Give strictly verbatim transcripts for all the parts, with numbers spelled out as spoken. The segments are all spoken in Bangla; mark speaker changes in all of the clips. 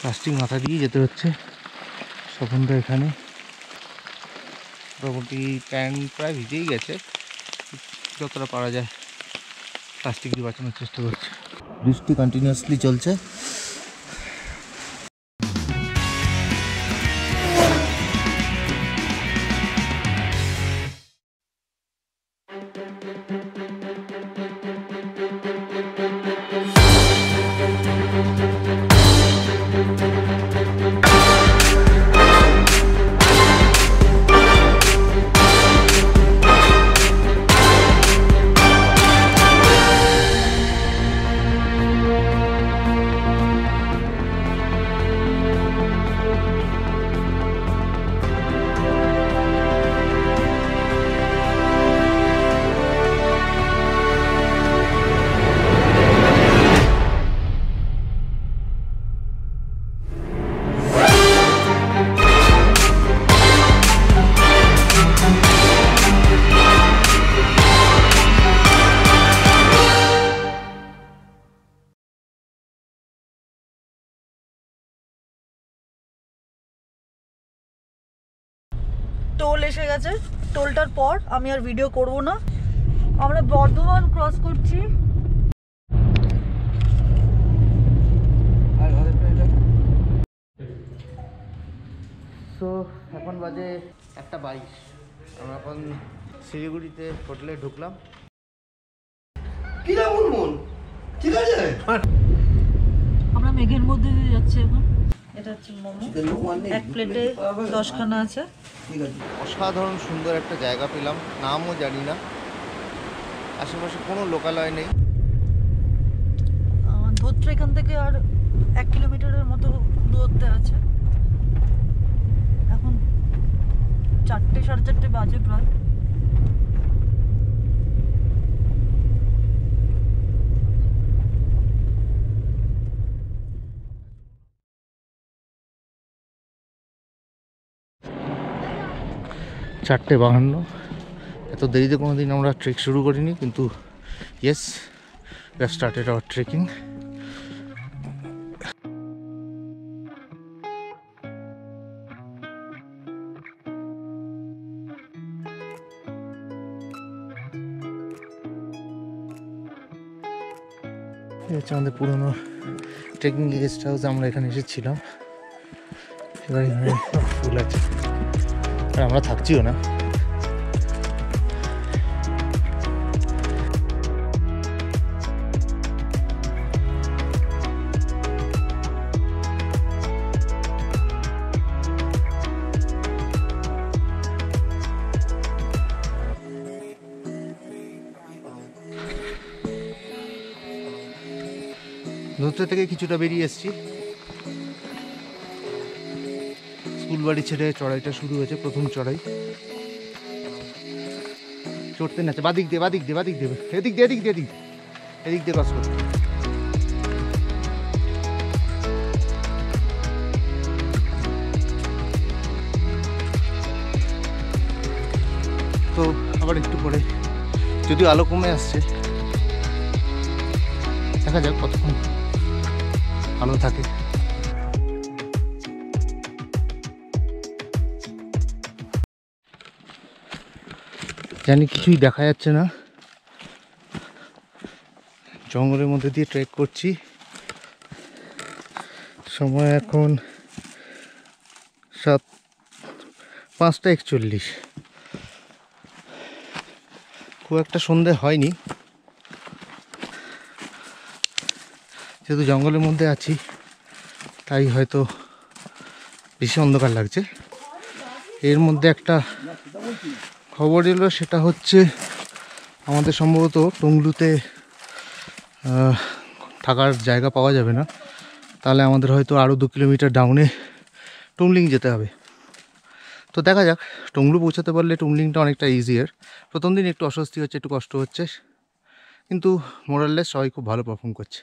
Speaker 1: প্লাস্টিক মাথা দিয়ে যেতে হচ্ছে। স্বপনদা এখানে মোটামুটি প্যান্ট প্রায় ভিজেই গেছে, যতটা পারা যায় প্লাস্টিক দিয়ে বাঁচানোর চেষ্টা করছে। বৃষ্টি কন্টিনিউয়াসলি চলছে।
Speaker 2: টোল এসে গেছে। টোলটার পর আমি আর ভিডিও করব না। আমরা বর্ধমান ক্রস করছি।
Speaker 1: তো এখন বাজে একটা বাইশ। আমরা এখন শিলিগুড়িতে হোটেলে ঢুকলাম।
Speaker 3: ঠিক আছে,
Speaker 2: আমরা মেঘের মধ্যে দিয়ে যাচ্ছি এখন। এটা হচ্ছে মোমো, এক প্লেটে দশখানা আছে।
Speaker 1: অসাধারণ সুন্দর একটা জায়গা পেলাম, নামও জানি না, আশেপাশে কোনো লোকালয় নেই।
Speaker 2: ধোত্রে এখান থেকে আর এক কিলোমিটারের মতো দূরত্বে আছে। এখন চারটে সাড়ে চারটে বাজে প্রায়।
Speaker 1: চারটে বাহান্ন। এত দেরিতে কোনো দিন আমরা ট্রেক শুরু করিনি, কিন্তু yes, we have started our trekking. এই হচ্ছে আমাদের পুরোনো ট্রেকিং গেস্ট হাউস। আমরা এখানে এসেছিলাম, এবার এখানে ফুল আছে আর আমরা থাকছিও না। ধোত্রে থেকে কিছুটা বেরিয়ে এসেছি। স্কুল বাড়ি ছেড়ে চড়াইটা শুরু হয়েছে, প্রথম চড়াই। চড়তে না, বাদিক দিয়ে বাদিক দিয়ে বাদিক দেবে, এদিক দিয়ে এদিক দিয়ে এদিক এদিক দিয়ে ক্রস করতে। তো আবার একটু পরে যদিও আলো কমে আসছে, দেখা যাক কতক্ষণ আলো থাকে। জানি কিছুই দেখা যাচ্ছে না, জঙ্গলের মধ্যে দিয়ে ট্রেক করছি। সময় এখন সাত পাঁচটা একচল্লিশ। খুব একটা সন্ধে হয়নি, যেহেতু জঙ্গলের মধ্যে আছি তাই হয়তো বেশি অন্ধকার লাগছে। এর মধ্যে একটা খবর এলো, সেটা হচ্ছে আমাদের সম্ভবত টুংলুতে থাকার জায়গা পাওয়া যাবে না। তাহলে আমাদের হয়তো আরও দু কিলোমিটার ডাউনে টুংলিং যেতে হবে। তো দেখা যাক, টুংলু পৌঁছাতে পারলে টুংলিংটা অনেকটা ইজিয়ার। প্রথম দিন একটু অস্বস্তি হচ্ছে, একটু কষ্ট হচ্ছে, কিন্তু মোরাললেস সবাই খুব ভালো পারফর্ম করছে।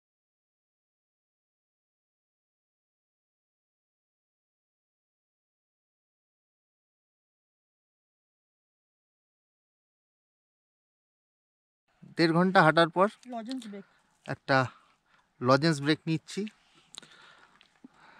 Speaker 1: দেড় ঘন্টা হাঁটার পর একটা লজেন্স ব্রেক নিচ্ছি।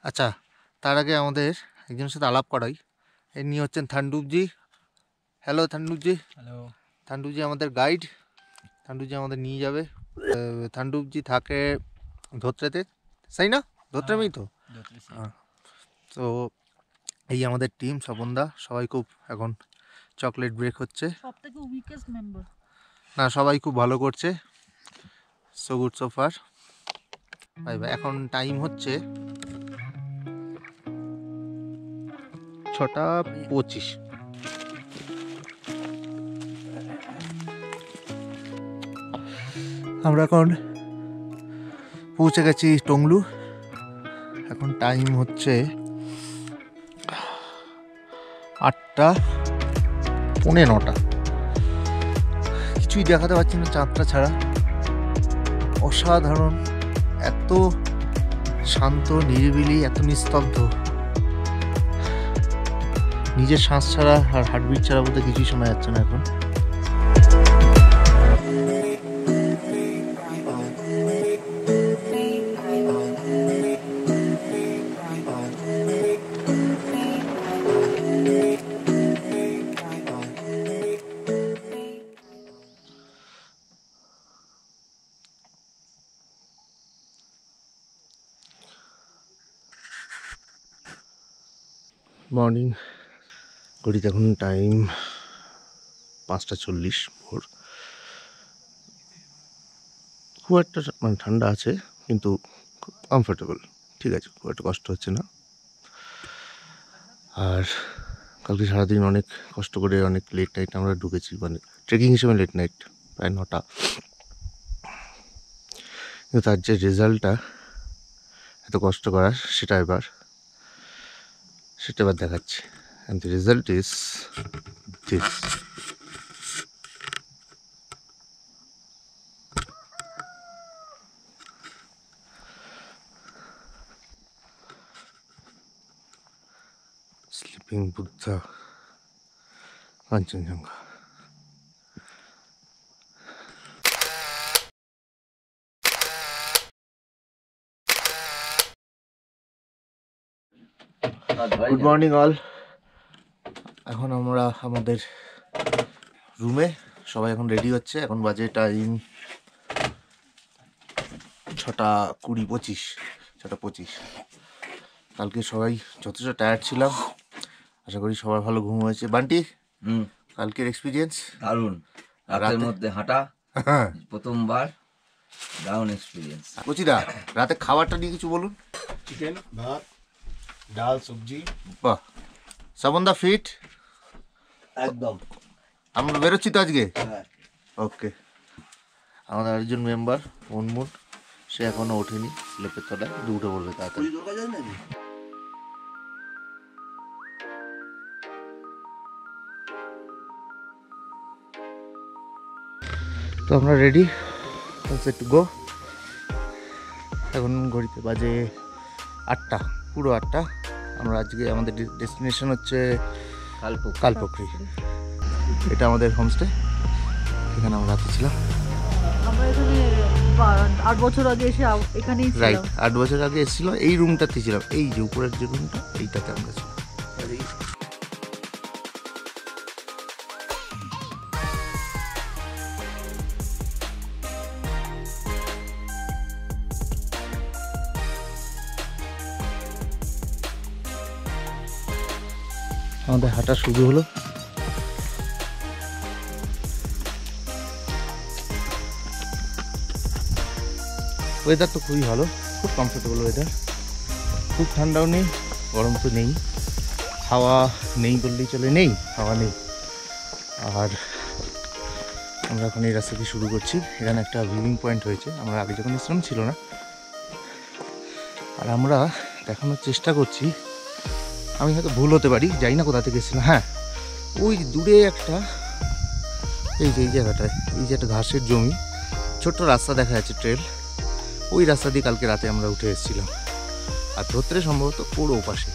Speaker 1: আচ্ছা, তার আগে আমাদের একজনের সাথে আলাপ করাই। ইনি হচ্ছেন থান্ডুপজি। হ্যালো থান্ডুপজি।
Speaker 4: হ্যালো।
Speaker 1: থান্ডুপজি আমাদের গাইড। থান্ডুপজি আমাদের নিয়ে যাবে। থান্ডুপজি থাকে ধোত্রেতে, তাই না? ধোত্রেমেই তো। হ্যাঁ। তো এই আমাদের টিম স্বপনদা, সবাই খুব এখন চকলেট ব্রেক হচ্ছে।
Speaker 2: সব থেকে উইকেস্ট মেম্বার।
Speaker 1: না, সবাই খুব ভালো করছে। So good so far. ভাই ভাই এখন টাইম হচ্ছে ছটা পঁচিশ। আমরা এখন পৌঁছে গেছি টংলু। এখন টাইম হচ্ছে আটটা পৌনে নটা। কিছুই দেখাতে পাচ্ছি না চাঁদটা ছাড়া। অসাধারণ, এত শান্ত, নিরিবিলি, এত নিস্তব্ধ। নিজের শ্বাস ছাড়া আর হার্টবিট ছাড়া বলতে কিছুই শোনা যাচ্ছে না এখন। মর্নিং, ঘড়িতে এখন টাইম পাঁচটা চল্লিশ ভোর। খুব একটা মানে ঠান্ডা আছে কিন্তু কমফোর্টেবল, ঠিক আছে, খুব একটা কষ্ট হচ্ছে না। আর কালকে সারাদিন অনেক কষ্ট করে অনেক লেট নাইট আমরা ঢুকেছি, মানে ট্রেকিং হিসেবে লেট নাইট, প্রায় নটা। কিন্তু তার যে রেজাল্টটা এত কষ্ট করার, সেটা এবার সেটা এবার দেখাচ্ছি। And the result is this. Sleeping Buddha, Kanchenjunga. Good morning all. এখন আমরা আমাদের রুমে, সবাই এখন রেডি হচ্ছে। এখন বাজে টাইম ছটা কুড়ি পঁচিশ ছটা পঁচিশ কালকে সবাই যথেষ্ট টায়ার্ড ছিলাম, আশা করি সবার ভালো ঘুম হয়েছে। বান্টি,
Speaker 4: হুম,
Speaker 1: কালকের এক্সপিরিয়েন্স?
Speaker 4: দারুণ। রাতের মধ্যে হাঁটা প্রথমবার, দারুণ এক্সপিরিয়েন্স।
Speaker 1: কচিদা, রাতে খাবারটা নিয়ে কিছু বলুন।
Speaker 3: চিকেন, ভাত, ডাল, সবজি।
Speaker 1: বাহ, শ্রাবণদা ফিট
Speaker 3: একদম।
Speaker 1: আমরা বেরোচ্ছি তো আজকে।
Speaker 3: হ্যাঁ।
Speaker 1: ওকে। আমাদের আরেকজন মেম্বার মনমুন, সে এখনো ওঠেনি, লেপের তলায়, দুটো বলবে তাড়াতাড়ি। তো আমরা রেডি টু গো। এখন ঘড়িতে বাজে আটটা, পুরো আটটা। আমরা আজকে আমাদের ডেস্টিনেশন হচ্ছে
Speaker 4: কালপুকুর।
Speaker 1: কালপুকুরি। এটা আমাদের হোমস্টে, এখানে আমরা রাতে ছিলাম।
Speaker 2: আমরা এখানে বা- আট বছর আগে এসে আ- এখানেই
Speaker 1: রাইট,
Speaker 2: ছিলাম।
Speaker 1: আট বছর আগে এসেছিলাম, এই রুমটাতে ছিলাম, এই যে উপরের যে রুমটা, এইটাতে আমরা ছিলাম। আমাদের হাঁটা শুরু হলো। ওয়েদার তো খুবই ভালো, খুব কমফোর্টেবল ওয়েদার। খুব ঠান্ডাও নেই, গরম তো নেই, হাওয়া নেই বললেই চলে, নেই হাওয়া নেই। আর আমরা এখন এই রাস্তা দিয়ে শুরু করছি। এখানে একটা ভিউইং পয়েন্ট হয়েছে, আমরা আগে যখন এসেছিলাম ছিল না। আর আমরা দেখানোর চেষ্টা করছি, আমি হয়তো ভুল হতে পারি, জানি না কোথা থেকে এসেছিলাম। হ্যাঁ, ওই দূরে একটা, এই যে এই জায়গাটায়, এই যে একটা ঘাসের জমি, ছোট্ট রাস্তা দেখা যাচ্ছে, ট্রেল। ওই রাস্তা দিয়ে কালকে রাতে আমরা উঠে এসেছিলাম। আর ধরতে সম্ভবত ওর ওপাশে,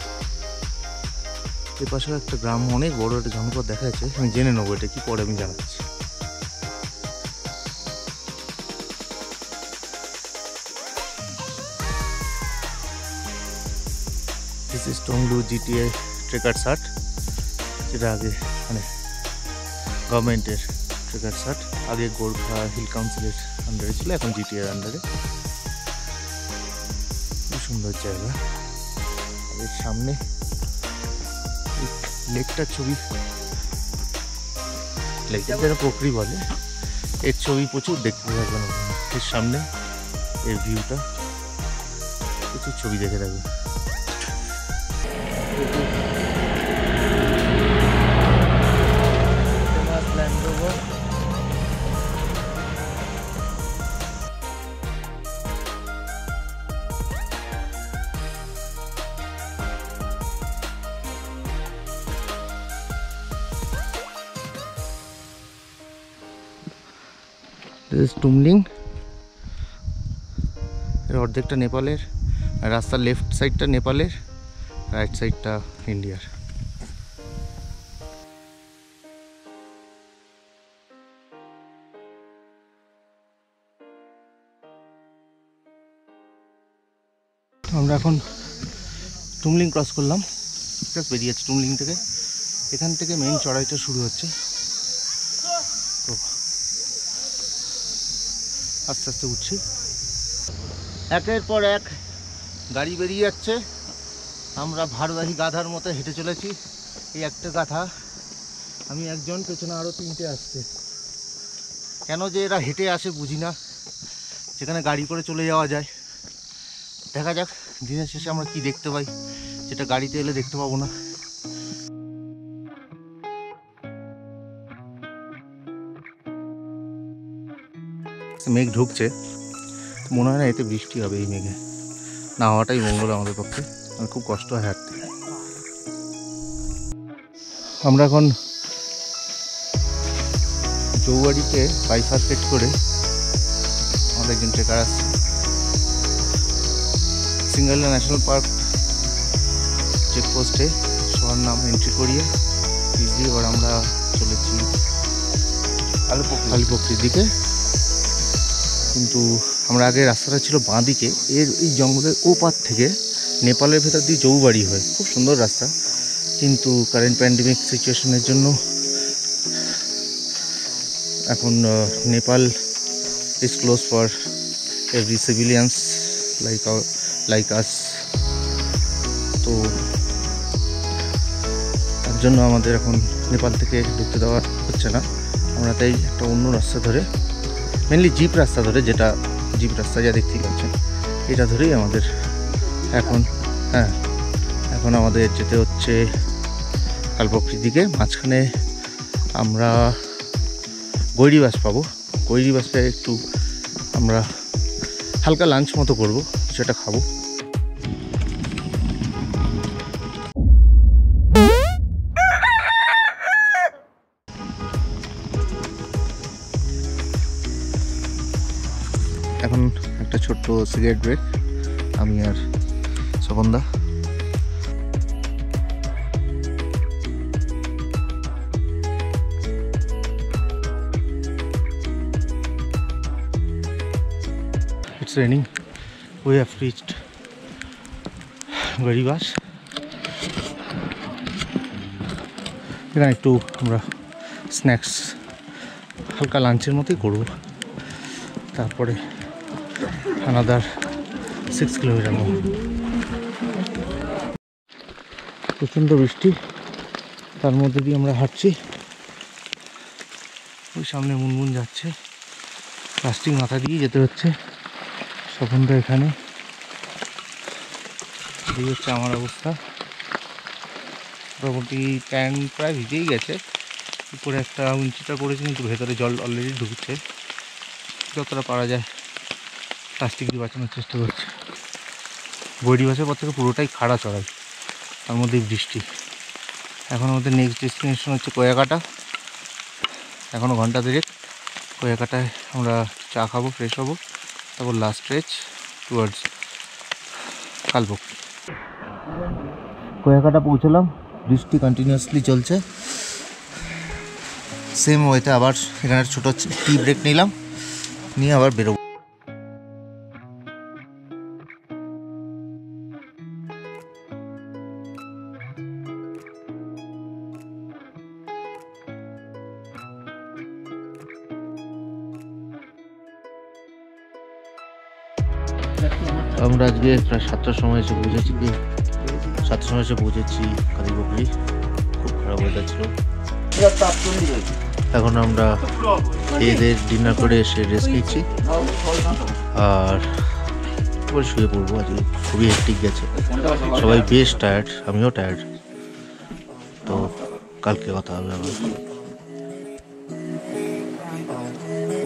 Speaker 1: এ পাশেও একটা গ্রাম, অনেক বড় একটা জনপদ দেখা যাচ্ছে। আমি জেনে নেবো এটা কি, পরে আমি জানাচ্ছি। This is Tonglu GTA trekker shirt, যেটা আগে মানে গভর্নমেন্টের ট্রেকার শার্ট, আগে গোর্খা হিল কাউন্সিলের আন্ডারে ছিল, এখন জিটিএর আন্ডারে। খুব সুন্দর জায়গা। এর সামনে লেকটার ছবি, লেকের যারা প্রকৃতি বলে, এর ছবি প্রচুর দেখতে থাকবেন। এর সামনে এর ভিউটা প্রচুর ছবি দেখে থাকবে। টুমলিং এর অর্ধেকটা নেপালের, রাস্তার লেফট সাইডটা নেপালের, রাইট সাইডটা ইন্ডিয়ার। আমরা এখন টুমলিং ক্রস করলাম, জাস্ট বেরিয়ে যাচ্ছে টুমলিং থেকে। এখান থেকে মেইন চড়াইটা শুরু হচ্ছে। তো আস্তে আস্তে উঠছি, একের পর এক গাড়ি বেরিয়ে যাচ্ছে। আমরা ভারবাহী গাধার মতো হেঁটে চলেছি। এই একটা গাধা, আমি একজন, পেছনে আরও তিনটে আসছে। কেন যে এরা হেঁটে আসে বুঝি না, যেখানে গাড়ি করে চলে যাওয়া যায়। দেখা যাক দিনের শেষে আমরা কি দেখতে পাই, যেটা গাড়িতে এলে দেখতে পাবো না। মেঘ ঢুকছে, মনে হয় না এতে বৃষ্টি হবে। এই মেঘে না হওয়াটাই মঙ্গল আমাদের পক্ষে, আমার খুব কষ্ট হয় হাঁটতে। আমরা এখন চৌবাড়িতে বাইফার্কেট করে আমাদের একজন ট্রেকার আসছে। সিঙ্গালা ন্যাশনাল পার্ক চেকপোস্টে সবার নাম এন্ট্রি করিয়ে ইজি এবার আমরা চলেছি আলিপুরের দিকে। কিন্তু আমরা আগে রাস্তাটা ছিল বাঁ দিকে, এর এই জঙ্গলের ও পার থেকে নেপালের ভেতর দিয়ে চৌবাড়ি হয়, খুব সুন্দর রাস্তা। কিন্তু কারেন্ট প্যান্ডেমিক সিচুয়েশনের জন্য এখন Nepal is close for every civilians like like us. তো তার জন্য আমাদের এখন নেপাল থেকে ঢুকতে দেওয়া হচ্ছে না। আমরা তাই একটা অন্য রাস্তা ধরে, মেনলি জিপ রাস্তা ধরে, যেটা জিপ রাস্তা যা দেখতেই পাচ্ছেন, এটা ধরেই আমাদের এখন হ্যাঁ এখন আমাদের যেতে হচ্ছে কালপোখরির দিকে। মাঝখানে আমরা গৈরি বাস পাবো। গৈরি বাসে একটু আমরা হালকা লাঞ্চ মতো করবো, কিছু একটা খাবো। এখন একটা ছোট্ট সিগারেট ব্রেক, আমি আর স্বপনদা। It's raining. We have reached গরিবাস। এখানে একটু আমরা স্ন্যাক্স হালকা লাঞ্চের মতোই করবো, তারপরে আনাদার সিক্স কিলোমিটার মতো। প্রচণ্ড বৃষ্টি, তার মধ্যে দিয়ে আমরা হাঁটছি। ওই সামনে মুনমুন যাচ্ছে, প্লাস্টিক মাথা দিয়ে যেতে হচ্ছে। স্বপনদা এখানে, এই হচ্ছে আমার অবস্থা। মোটামুটি প্যান্ট প্রায় ভিজেই গেছে, উপরে একটা উঞ্চিটা করেছি, কিন্তু ভেতরে জল অলরেডি ঢুকছে। যতটা পারা যায় প্লাস্টিক দিয়ে বাঁচানোর চেষ্টা করছি। বৈরি বাসের পর থেকে পুরোটাই খাড়া চড়াই, তার মধ্যে বৃষ্টি। এখন আমাদের নেক্সট ডেস্টিনেশন হচ্ছে কোয়াকাটা। এখনও ঘন্টা দেড়েক কোয়াকাটায় আমরা চা খাবো, ফ্রেশ হবো, তারপর last stretch towards Kalpokhari. Kuakata পৌঁছলাম, বৃষ্টি কন্টিনিউয়াসলি চলছে। সেম ওয়েতে আবার এখানে ছোটো টি ব্রেক নিলাম, নিয়ে আবার বেরোবো। আমরা আজকে প্রায় সাতটার সময় এসে পৌঁছেছি কি সাতটার সময় এসে পৌঁছেছি কালীপুকুরি। খুব খারাপ ওয়েদার ছিল। এখন আমরা খেয়ে দিয়ে ডিনার করে এসে রেস্ট নিচ্ছি আর তারপরে শুয়ে পড়বো। আজকে খুবই হেক্টিক গেছে, সবাই বেশ টায়ার্ড, আমিও টায়ার্ড। তো কালকে কথা হবে আবার।